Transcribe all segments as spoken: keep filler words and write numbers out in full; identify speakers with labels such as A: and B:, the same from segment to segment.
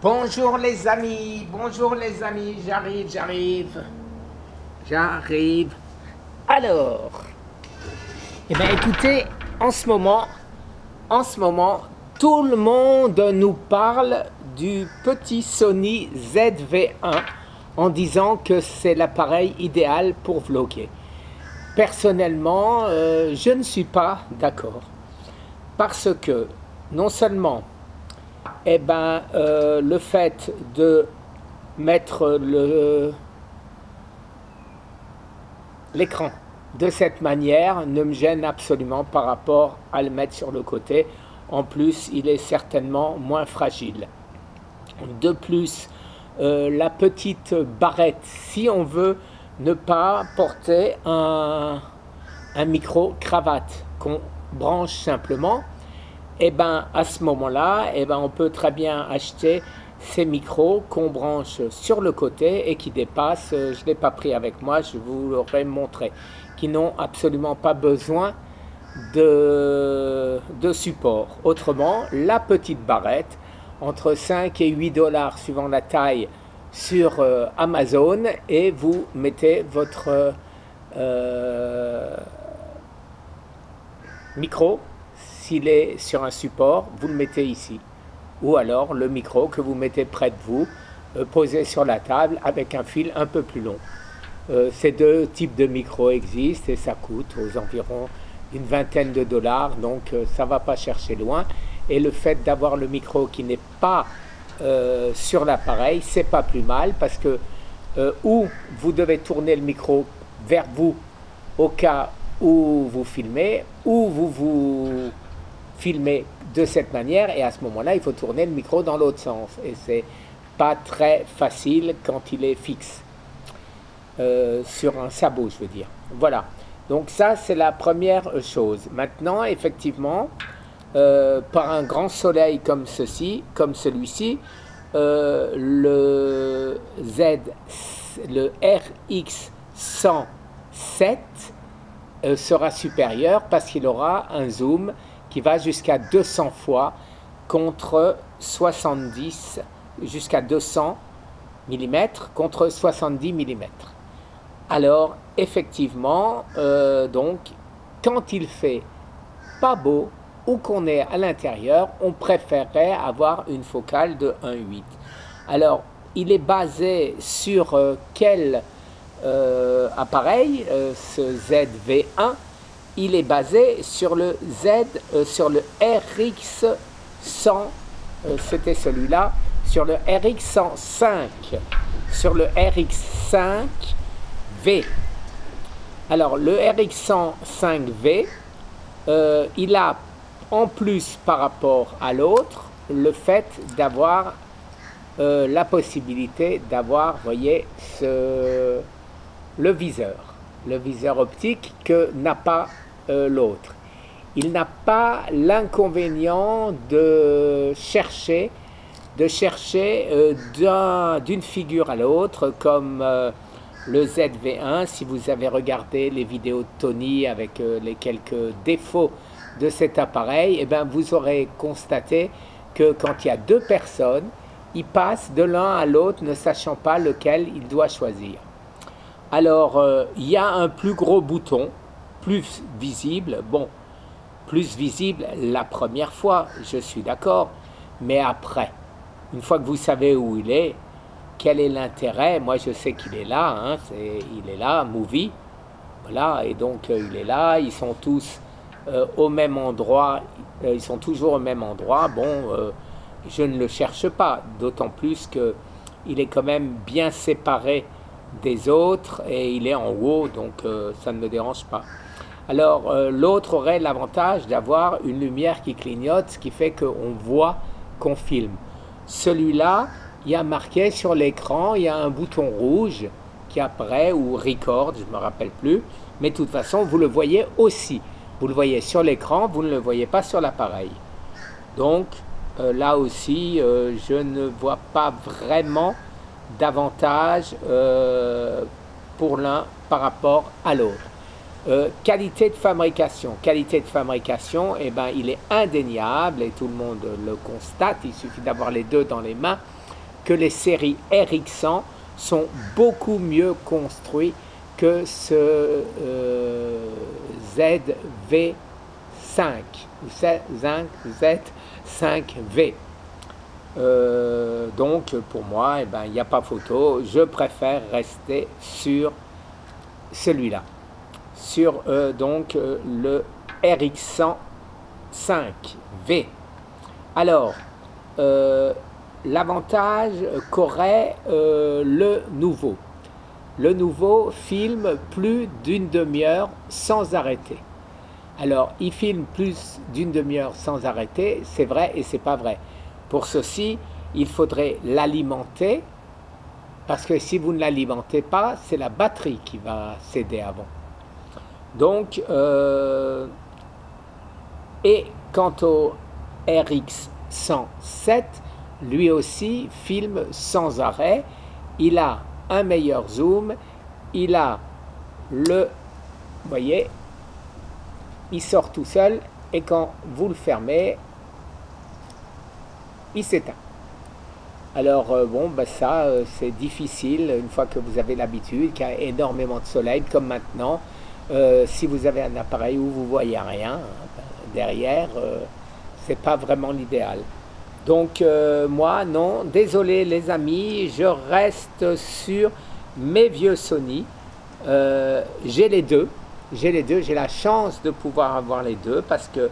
A: Bonjour les amis, bonjour les amis, j'arrive, j'arrive, j'arrive. Alors, eh bien écoutez, en ce moment, en ce moment, tout le monde nous parle du petit Sony Z V un en disant que c'est l'appareil idéal pour vlogger. Personnellement, euh, je ne suis pas d'accord parce que non seulement eh ben, euh, le fait de mettre le l'écran de cette manière ne me gêne absolument par rapport à le mettre sur le côté. En plus, il est certainement moins fragile. De plus, euh, la petite barrette, si on veut ne pas porter un, un micro cravate qu'on branche simplement, et eh ben à ce moment-là, eh ben on peut très bien acheter ces micros qu'on branche sur le côté et qui dépassent, je ne l'ai pas pris avec moi, je vous l'aurais montré, qui n'ont absolument pas besoin de, de support. Autrement, la petite barrette, entre cinq et huit dollars suivant la taille sur euh, Amazon, et vous mettez votre euh, micro. S'il est sur un support, vous le mettez ici. Ou alors le micro que vous mettez près de vous, euh, posé sur la table avec un fil un peu plus long. Euh, ces deux types de micros existent et ça coûte aux environs une vingtaine de dollars, donc euh, ça ne va pas chercher loin. Et le fait d'avoir le micro qui n'est pas euh, sur l'appareil, c'est pas plus mal parce que euh, ou vous devez tourner le micro vers vous au cas où vous filmez, ou vous vous filmer de cette manière, et à ce moment-là, il faut tourner le micro dans l'autre sens. Et c'est pas très facile quand il est fixe, euh, sur un sabot, je veux dire. Voilà. Donc ça, c'est la première chose. Maintenant, effectivement, euh, par un grand soleil comme ceci, comme celui-ci, euh, le Z, le R X cent sept euh, sera supérieur parce qu'il aura un zoom qui va jusqu'à deux cents fois contre soixante-dix, jusqu'à deux cents millimètres contre soixante-dix millimètres. Alors, effectivement, euh, donc, quand il fait pas beau ou qu'on est à l'intérieur, on préférerait avoir une focale de un virgule huit. Alors, il est basé sur euh, quel euh, appareil, euh, ce Z V un? Il est basé sur le Z, euh, sur le R X cent, euh, c'était celui-là, sur le R X cent cinq, sur le R X cinq V. Alors, le R X cent cinq V, euh, il a en plus par rapport à l'autre, le fait d'avoir euh, la possibilité d'avoir, voyez, ce, le viseur, le viseur optique que n'a pas Euh, l'autre. Il n'a pas l'inconvénient de chercher, de chercher euh, d'une figure à l'autre, comme euh, le Z V un. Si vous avez regardé les vidéos de Tony avec euh, les quelques défauts de cet appareil, eh bien, vous aurez constaté que quand il y a deux personnes, ils passent de l'un à l'autre ne sachant pas lequel il doit choisir. Alors, euh, il y a un plus gros bouton, plus visible, bon, plus visible la première fois, je suis d'accord, mais après, une fois que vous savez où il est, quel est l'intérêt? Moi, je sais qu'il est là, hein, c'est, il est là, Movie, voilà, et donc euh, il est là, ils sont tous euh, au même endroit, euh, ils sont toujours au même endroit, bon, euh, je ne le cherche pas, d'autant plus qu'il est quand même bien séparé des autres, et il est en haut, donc euh, ça ne me dérange pas. Alors, euh, l'autre aurait l'avantage d'avoir une lumière qui clignote, ce qui fait qu'on voit qu'on filme. Celui-là, il y a marqué sur l'écran, il y a un bouton rouge qui apparaît, ou record, je ne me rappelle plus, mais de toute façon, vous le voyez aussi. Vous le voyez sur l'écran, vous ne le voyez pas sur l'appareil. Donc, euh, là aussi, euh, je ne vois pas vraiment d'avantage euh, pour l'un par rapport à l'autre. Euh, qualité de fabrication. Qualité de fabrication, eh ben, il est indéniable et tout le monde le constate. Il suffit d'avoir les deux dans les mains. que les séries R X cent sont beaucoup mieux construites que ce euh, Z V cinq ou Z cinq V. Euh, donc pour moi, eh ben, il n'y a pas photo, je préfère rester sur celui-là, sur euh, donc euh, le R X cent cinq V. Alors, euh, l'avantage qu'aurait euh, le nouveau. Le nouveau filme plus d'une demi-heure sans arrêter. Alors, il filme plus d'une demi-heure sans arrêter, c'est vrai et c'est pas vrai. Pour ceci, il faudrait l'alimenter, parce que si vous ne l'alimentez pas, c'est la batterie qui va céder avant. Donc, euh, et quant au R X cent sept, lui aussi filme sans arrêt, il a un meilleur zoom, il a le, vous voyez, il sort tout seul et quand vous le fermez, il s'éteint. Alors euh, bon, ben ça euh, c'est difficile une fois que vous avez l'habitude, qu'il y a énormément de soleil comme maintenant. Euh, si vous avez un appareil où vous voyez rien hein, derrière, euh, c'est pas vraiment l'idéal. Donc euh, moi non, désolé les amis, je reste sur mes vieux Sony. Euh, j'ai les deux, j'ai les deux, j'ai la chance de pouvoir avoir les deux parce que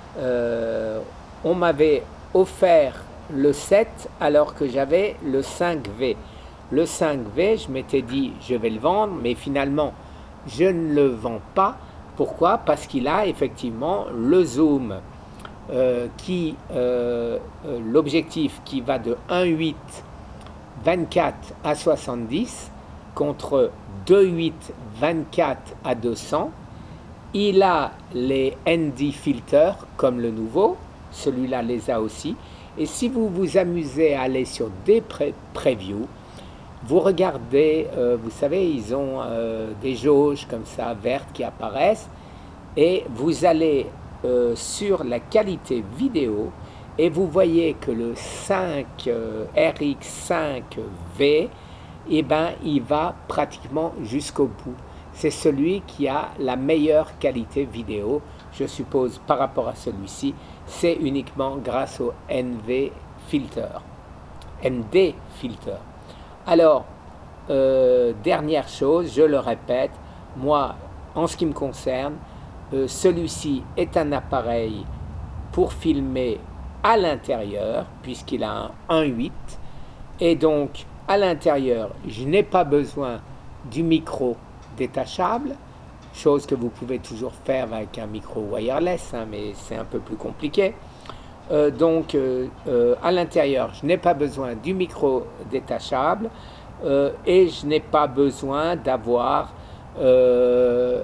A: euh, on m'avait offert le sept alors que j'avais le cinq V. Le cinq V, je m'étais dit je vais le vendre, mais finalement je ne le vends pas. Pourquoi? Parce qu'il a effectivement le zoom euh, qui, euh, euh, l'objectif qui va de un virgule huit vingt-quatre à soixante-dix contre deux virgule huit vingt-quatre à deux cents. Il a les N D filters comme le nouveau, celui-là les a aussi. Et si vous vous amusez à aller sur des pré previews, vous regardez, euh, vous savez, ils ont euh, des jauges comme ça, vertes qui apparaissent, et vous allez euh, sur la qualité vidéo, et vous voyez que le cinq, euh, R X cinq V, eh ben, il va pratiquement jusqu'au bout. C'est celui qui a la meilleure qualité vidéo, je suppose, par rapport à celui-ci. C'est uniquement grâce au N V filter, N D filter. Alors, euh, dernière chose, je le répète, moi, en ce qui me concerne, euh, celui-ci est un appareil pour filmer à l'intérieur, puisqu'il a un un virgule huit, et donc à l'intérieur, je n'ai pas besoin du micro détachable, chose que vous pouvez toujours faire avec un micro wireless, hein, mais c'est un peu plus compliqué. Euh, donc euh, euh, à l'intérieur, je n'ai pas besoin du micro détachable euh, et je n'ai pas besoin d'avoir euh,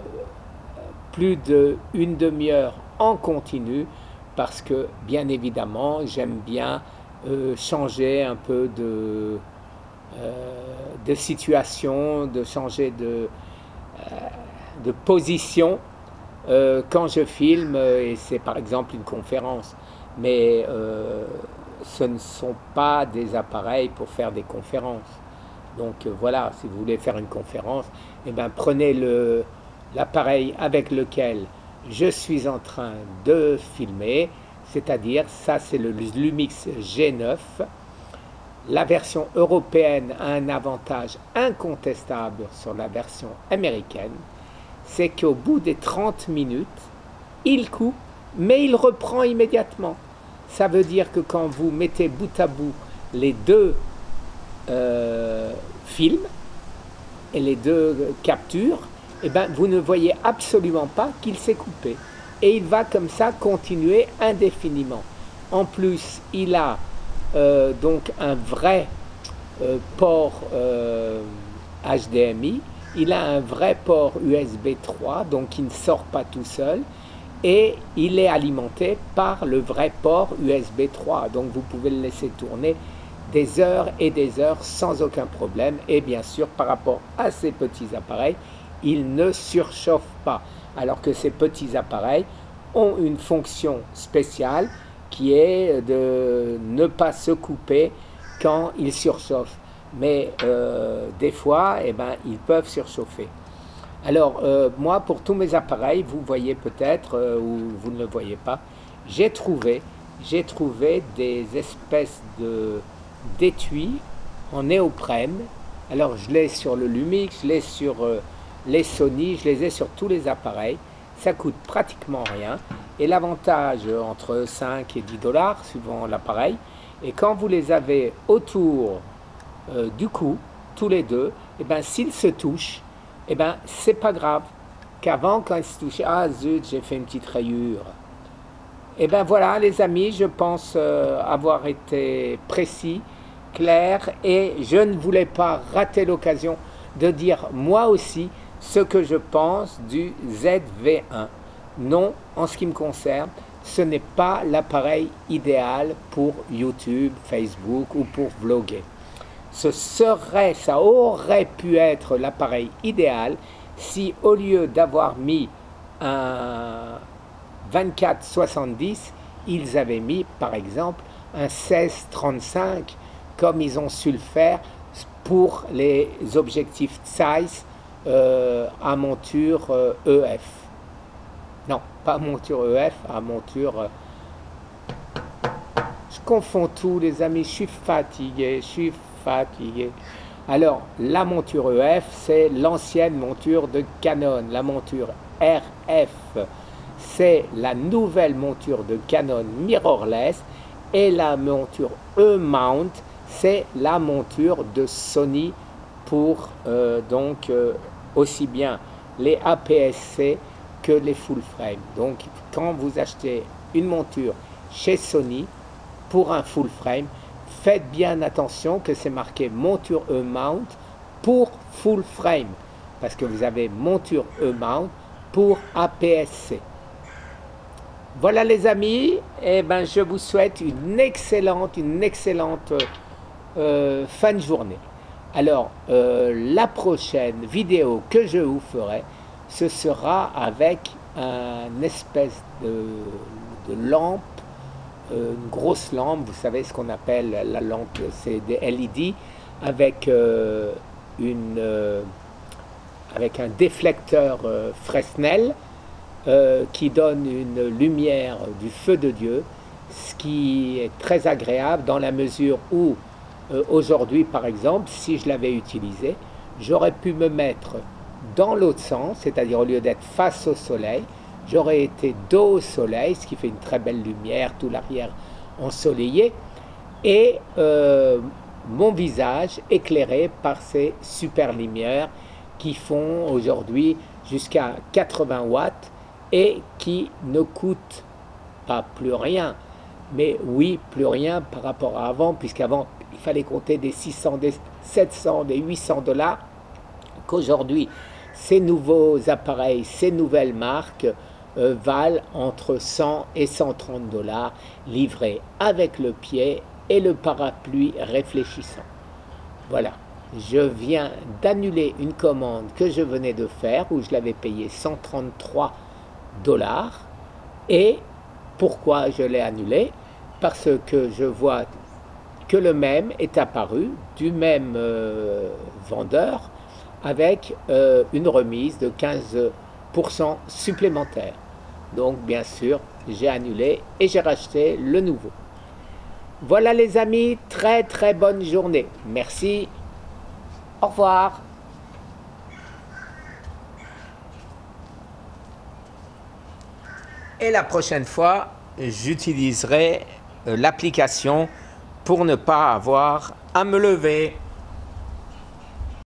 A: plus d'une demi-heure en continu parce que bien évidemment j'aime bien euh, changer un peu de, euh, de situation, de changer de, euh, de position euh, quand je filme et c'est par exemple une conférence. Mais euh, ce ne sont pas des appareils pour faire des conférences. Donc euh, voilà, si vous voulez faire une conférence, eh bien, prenez l'appareil avec lequel je suis en train de filmer, c'est-à-dire, ça c'est le Lumix G neuf. La version européenne a un avantage incontestable sur la version américaine, c'est qu'au bout des trente minutes, il coupe, mais il reprend immédiatement. Ça veut dire que quand vous mettez bout à bout les deux euh, films et les deux captures, eh ben, vous ne voyez absolument pas qu'il s'est coupé. Et il va comme ça continuer indéfiniment. En plus, il a euh, donc un vrai euh, port euh, H D M I, il a un vrai port U S B trois, donc il ne sort pas tout seul. Et il est alimenté par le vrai port U S B trois. Donc vous pouvez le laisser tourner des heures et des heures sans aucun problème. Et bien sûr, par rapport à ces petits appareils, il ne surchauffe pas. Alors que ces petits appareils ont une fonction spéciale qui est de ne pas se couper quand ils surchauffent. Mais euh, des fois, eh ben, ils peuvent surchauffer. Alors, euh, moi, pour tous mes appareils, vous voyez peut-être, euh, ou vous ne le voyez pas, j'ai trouvé, j'ai trouvé des espèces de d'étuis en néoprène. Alors, je l'ai sur le Lumix, je l'ai sur euh, les Sony, je les ai sur tous les appareils. Ça coûte pratiquement rien. Et l'avantage, entre cinq et dix dollars, suivant l'appareil, et quand vous les avez autour euh, du cou, tous les deux, et ben s'ils se touchent, et ben c'est pas grave. Qu'avant, quand ils se touchaient, ah zut, j'ai fait une petite rayure. Et ben voilà, les amis, je pense euh, avoir été précis, clair, et je ne voulais pas rater l'occasion de dire moi aussi ce que je pense du Z V un. Non, en ce qui me concerne, ce n'est pas l'appareil idéal pour YouTube, Facebook ou pour vlogger. Ce serait, ça aurait pu être l'appareil idéal si au lieu d'avoir mis un vingt-quatre soixante-dix, ils avaient mis par exemple un seize trente-cinq comme ils ont su le faire pour les objectifs Zeiss euh, à monture euh, E F. Non, pas monture E F, à monture... Euh, je confonds tout les amis, je suis fatigué, je suis fatigué. Alors, la monture E F, c'est l'ancienne monture de Canon. La monture R F, c'est la nouvelle monture de Canon mirrorless. Et la monture E-mount, c'est la monture de Sony pour euh, donc euh, aussi bien les A P S C que les full frame. Donc, quand vous achetez une monture chez Sony pour un full frame, faites bien attention que c'est marqué monture E-mount pour full frame, parce que vous avez monture E-mount pour A P S C. Voilà les amis, et ben je vous souhaite une excellente, une excellente euh, fin de journée. Alors, euh, la prochaine vidéo que je vous ferai, ce sera avec un espèce de, de lampe, euh, une grosse lampe, vous savez ce qu'on appelle la lampe, c'est des L E D, avec, euh, une, euh, avec un déflecteur euh, Fresnel, euh, qui donne une lumière du feu de Dieu, ce qui est très agréable dans la mesure où, euh, aujourd'hui par exemple, si je l'avais utilisé, j'aurais pu me mettre dans l'autre sens, c'est-à-dire au lieu d'être face au soleil, j'aurais été dos au soleil, ce qui fait une très belle lumière, tout l'arrière ensoleillé, et euh, mon visage éclairé par ces super lumières qui font aujourd'hui jusqu'à quatre-vingts watts et qui ne coûtent pas plus rien, mais oui, plus rien par rapport à avant, puisqu'avant il fallait compter des six cents, des sept cents, des huit cents dollars, qu'aujourd'hui ces nouveaux appareils, ces nouvelles marques euh, valent entre cent et cent trente dollars, livrés avec le pied et le parapluie réfléchissant. Voilà, je viens d'annuler une commande que je venais de faire, où je l'avais payé cent trente-trois dollars. Et pourquoi je l'ai annulé? Parce que je vois que le même est apparu, du même euh, vendeur, avec euh, une remise de quinze pour cent supplémentaire. Donc bien sûr, j'ai annulé et j'ai racheté le nouveau. Voilà les amis, très très bonne journée. Merci, au revoir. Et la prochaine fois, j'utiliserai l'application pour ne pas avoir à me lever.